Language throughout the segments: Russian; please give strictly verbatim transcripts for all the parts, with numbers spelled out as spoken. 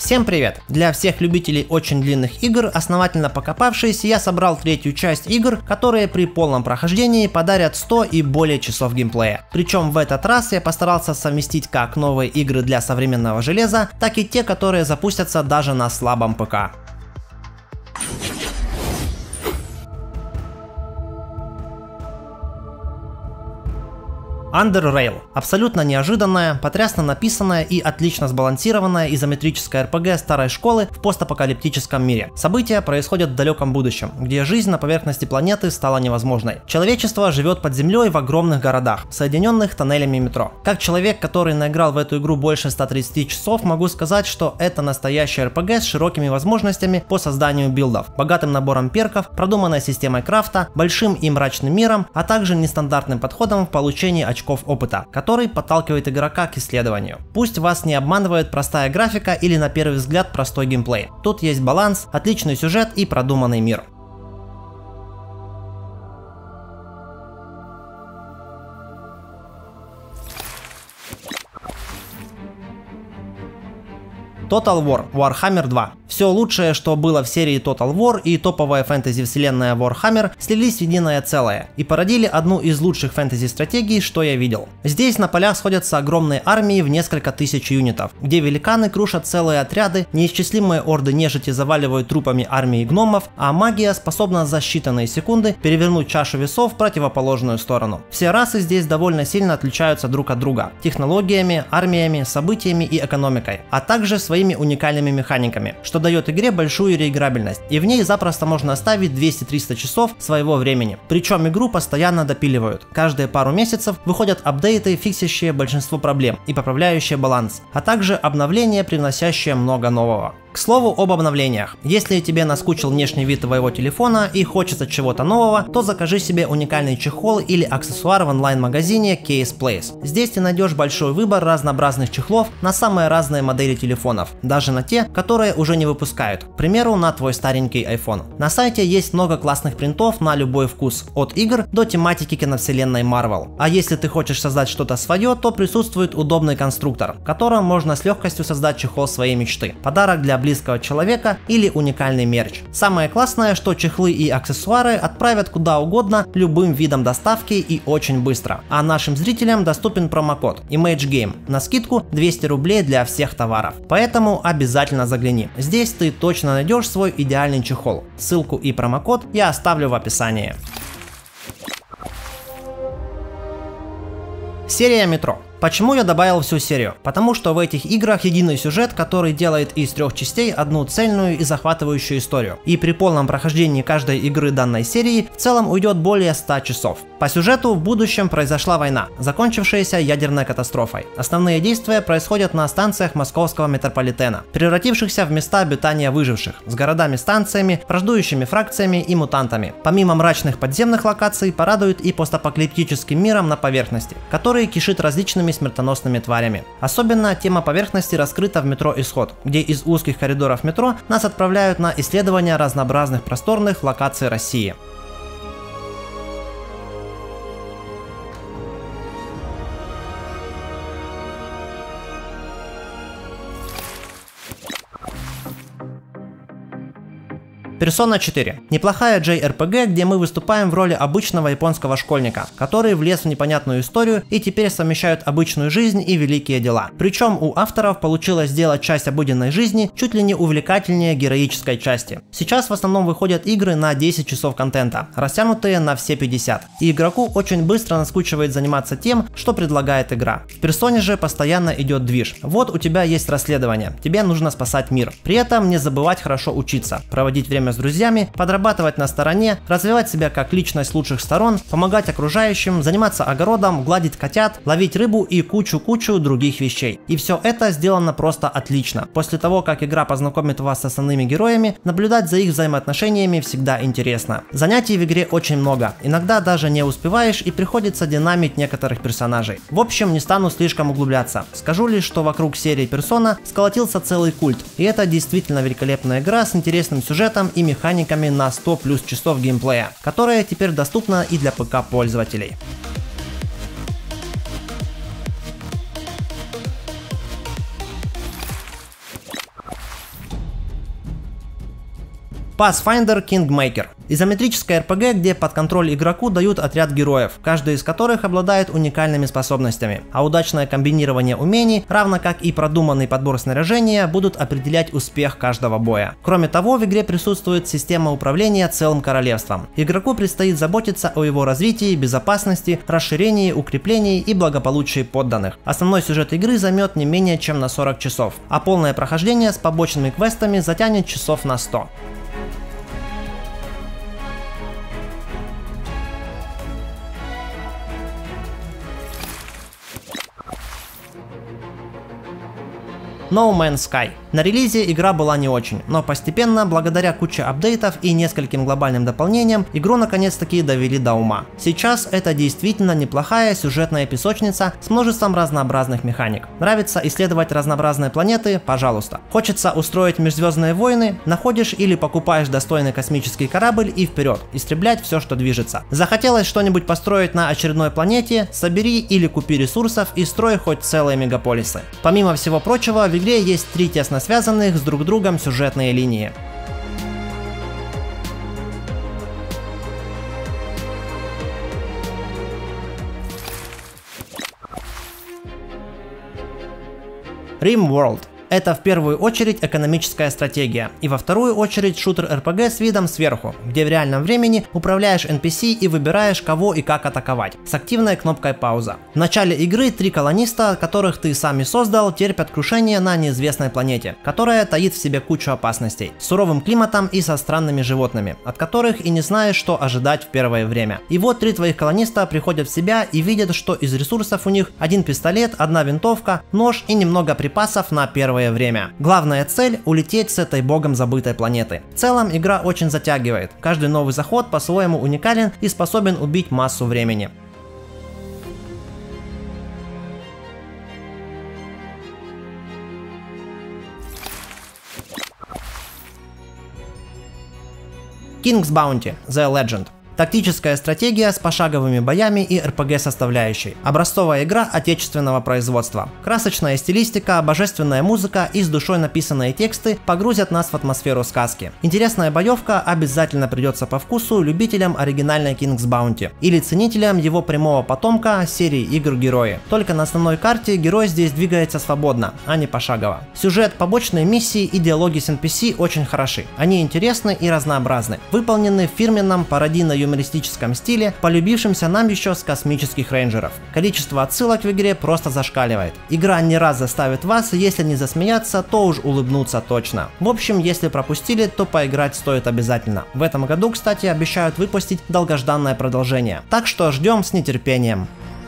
Всем привет! Для всех любителей очень длинных игр, основательно покопавшись, я собрал третью часть игр, которые при полном прохождении подарят сто и более часов геймплея. Причем в этот раз я постарался совместить как новые игры для современного железа, так и те, которые запустятся даже на слабом ПК. Under Rail – абсолютно неожиданная, потрясно написанная и отлично сбалансированная изометрическая эр пи джи старой школы в постапокалиптическом мире. События происходят в далеком будущем, где жизнь на поверхности планеты стала невозможной. Человечество живет под землей в огромных городах, соединенных тоннелями метро. Как человек, который наиграл в эту игру больше ста тридцати часов, могу сказать, что это настоящая эр пи джи с широкими возможностями по созданию билдов, богатым набором перков, продуманной системой крафта, большим и мрачным миром, а также нестандартным подходом в получении очков очков опыта, который подталкивает игрока к исследованию. Пусть вас не обманывает простая графика или на первый взгляд простой геймплей. Тут есть баланс, отличный сюжет и продуманный мир. Total War Warhammer два. Все лучшее, что было в серии Total War и топовая фэнтези вселенная Warhammer слились в единое целое и породили одну из лучших фэнтези стратегий, что я видел. Здесь на полях сходятся огромные армии в несколько тысяч юнитов, где великаны крушат целые отряды, неисчислимые орды нежити заваливают трупами армии гномов, а магия способна за считанные секунды перевернуть чашу весов в противоположную сторону. Все расы здесь довольно сильно отличаются друг от друга технологиями, армиями, событиями и экономикой, а также своими уникальными механиками, что дает игре большую реиграбельность, и в ней запросто можно оставить двести-триста часов своего времени. Причем игру постоянно допиливают. Каждые пару месяцев выходят апдейты, фиксящие большинство проблем и поправляющие баланс, а также обновления, приносящие много нового. К слову об обновлениях. Если тебе наскучил внешний вид твоего телефона и хочется чего-то нового, то закажи себе уникальный чехол или аксессуар в онлайн-магазине Case Place. Здесь ты найдешь большой выбор разнообразных чехлов на самые разные модели телефонов, даже на те, которые уже не выпускают, к примеру, на твой старенький iPhone. На сайте есть много классных принтов на любой вкус, от игр до тематики киновселенной Marvel. А если ты хочешь создать что-то свое, то присутствует удобный конструктор, в котором можно с легкостью создать чехол своей мечты. Подарок для близкого человека или уникальный мерч. Самое классное, что чехлы и аксессуары отправят куда угодно любым видом доставки и очень быстро. А нашим зрителям доступен промокод ImageGame на скидку двести рублей для всех товаров. Поэтому обязательно загляни. Здесь ты точно найдешь свой идеальный чехол. Ссылку и промокод я оставлю в описании. Серия Metro. Почему я добавил всю серию? Потому что в этих играх единый сюжет, который делает из трех частей одну цельную и захватывающую историю. И при полном прохождении каждой игры данной серии в целом уйдет более ста часов. По сюжету в будущем произошла война, закончившаяся ядерной катастрофой. Основные действия происходят на станциях московского метрополитена, превратившихся в места обитания выживших, с городами-станциями, враждующими фракциями и мутантами. Помимо мрачных подземных локаций, порадует и постапокалиптическим миром на поверхности, который кишит различными смертоносными тварями. Особенно тема поверхности раскрыта в метро Исход, где из узких коридоров метро нас отправляют на исследования разнообразных просторных локаций России. Persona четыре. Неплохая джей ар пи джи, где мы выступаем в роли обычного японского школьника, который влез в непонятную историю и теперь совмещают обычную жизнь и великие дела. Причем у авторов получилось сделать часть обыденной жизни чуть ли не увлекательнее героической части. Сейчас в основном выходят игры на десять часов контента, растянутые на все пятьдесят. И игроку очень быстро наскучивает заниматься тем, что предлагает игра. В Персоне же постоянно идет движ. Вот у тебя есть расследование, тебе нужно спасать мир. При этом не забывать хорошо учиться, проводить время с друзьями, подрабатывать на стороне, развивать себя как личность с лучших сторон, помогать окружающим, заниматься огородом, гладить котят, ловить рыбу и кучу-кучу других вещей. И все это сделано просто отлично. После того, как игра познакомит вас с основными героями, наблюдать за их взаимоотношениями всегда интересно. Занятий в игре очень много, иногда даже не успеваешь и приходится динамить некоторых персонажей. В общем, не стану слишком углубляться. Скажу лишь, что вокруг серии Persona сколотился целый культ, и это действительно великолепная игра с интересным сюжетом и механиками на сто плюс часов геймплея, которая теперь доступна и для ПК пользователей. Pathfinder Kingmaker. Изометрическая эр пи джи, где под контроль игроку дают отряд героев, каждый из которых обладает уникальными способностями, а удачное комбинирование умений, равно как и продуманный подбор снаряжения, будут определять успех каждого боя. Кроме того, в игре присутствует система управления целым королевством. Игроку предстоит заботиться о его развитии, безопасности, расширении, укреплении и благополучии подданных. Основной сюжет игры займет не менее чем на сорок часов, а полное прохождение с побочными квестами затянет часов на сто. No Man's Sky. На релизе игра была не очень, но постепенно, благодаря куче апдейтов и нескольким глобальным дополнениям, игру наконец-таки довели до ума. Сейчас это действительно неплохая сюжетная песочница с множеством разнообразных механик. Нравится исследовать разнообразные планеты? Пожалуйста. Хочется устроить межзвездные войны? Находишь или покупаешь достойный космический корабль и вперед, истреблять все, что движется. Захотелось что-нибудь построить на очередной планете? Собери или купи ресурсов и строй хоть целые мегаполисы. Помимо всего прочего, в игре есть три тесно связанных с друг другом сюжетные линии. RimWorld. Это в первую очередь экономическая стратегия, и во вторую очередь шутер эр пи джи с видом сверху, где в реальном времени управляешь эн пи си и выбираешь, кого и как атаковать, с активной кнопкой пауза. В начале игры три колониста, которых ты сам и создал, терпят крушение на неизвестной планете, которая таит в себе кучу опасностей, с суровым климатом и со странными животными, от которых и не знаешь, что ожидать в первое время. И вот три твоих колониста приходят в себя и видят, что из ресурсов у них один пистолет, одна винтовка, нож и немного припасов на первое время. Главная цель — улететь с этой богом забытой планеты. В целом игра очень затягивает, каждый новый заход по-своему уникален и способен убить массу времени. King's Bounty: The Legend. Тактическая стратегия с пошаговыми боями и эр пи джи составляющей. Образцовая игра отечественного производства. Красочная стилистика, божественная музыка и с душой написанные тексты погрузят нас в атмосферу сказки. Интересная боевка обязательно придется по вкусу любителям оригинальной King's Bounty или ценителям его прямого потомка серии игр Герои. Только на основной карте герой здесь двигается свободно, а не пошагово. Сюжет, побочные миссии и диалоги с эн пи си очень хороши. Они интересны и разнообразны, выполнены в фирменном пародийно-юмористическом юмористическом стиле, полюбившемся нам еще с космических рейнджеров. Количество отсылок в игре просто зашкаливает. Игра не раз заставит вас, если не засмеяться, то уж улыбнуться точно. В общем, если пропустили, то поиграть стоит обязательно. В этом году, кстати, обещают выпустить долгожданное продолжение. Так что ждем с нетерпением.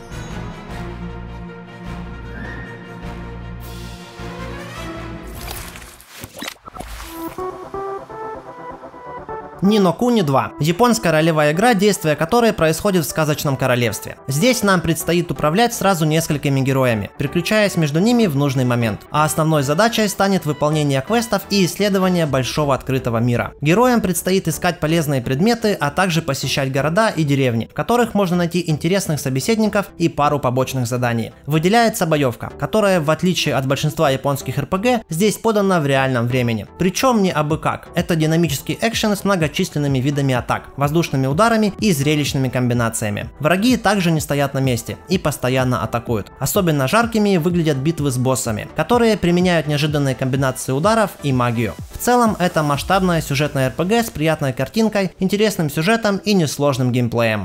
Ни но Куни два. Японская ролевая игра, действие которой происходит в сказочном королевстве. Здесь нам предстоит управлять сразу несколькими героями, переключаясь между ними в нужный момент. А основной задачей станет выполнение квестов и исследование большого открытого мира. Героям предстоит искать полезные предметы, а также посещать города и деревни, в которых можно найти интересных собеседников и пару побочных заданий. Выделяется боевка, которая, в отличие от большинства японских эр пи джи, здесь подана в реальном времени. Причем не абы как. Это динамический экшен с многочисленными численными видами атак, воздушными ударами и зрелищными комбинациями. Враги также не стоят на месте и постоянно атакуют. Особенно жаркими выглядят битвы с боссами, которые применяют неожиданные комбинации ударов и магию. В целом это масштабная сюжетная эр пи джи с приятной картинкой, интересным сюжетом и несложным геймплеем.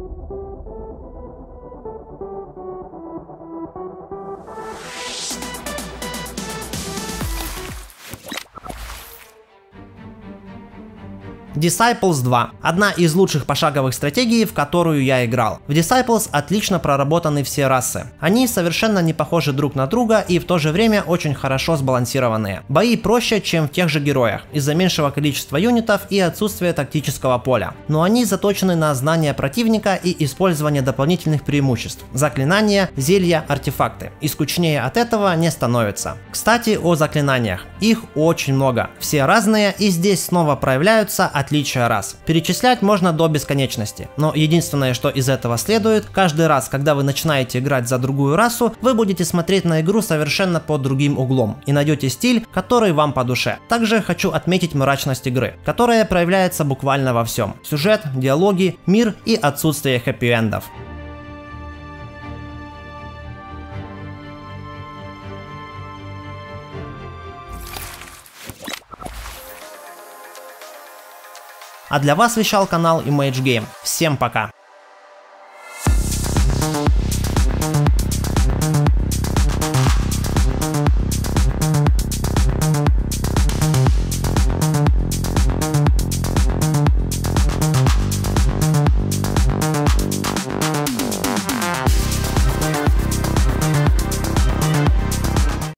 Disciples два. Одна из лучших пошаговых стратегий, в которую я играл. В Disciples отлично проработаны все расы. Они совершенно не похожи друг на друга и в то же время очень хорошо сбалансированные. Бои проще, чем в тех же героях, из-за меньшего количества юнитов и отсутствия тактического поля. Но они заточены на знание противника и использование дополнительных преимуществ. Заклинания, зелья, артефакты. И скучнее от этого не становится. Кстати, о заклинаниях. Их очень много. Все разные, и здесь снова проявляются отличия отличия рас. Перечислять можно до бесконечности, но единственное, что из этого следует, каждый раз, когда вы начинаете играть за другую расу, вы будете смотреть на игру совершенно под другим углом и найдете стиль, который вам по душе. Также хочу отметить мрачность игры, которая проявляется буквально во всем. Сюжет, диалоги, мир и отсутствие хэппи-эндов. А для вас вещал канал Image Game. Всем пока!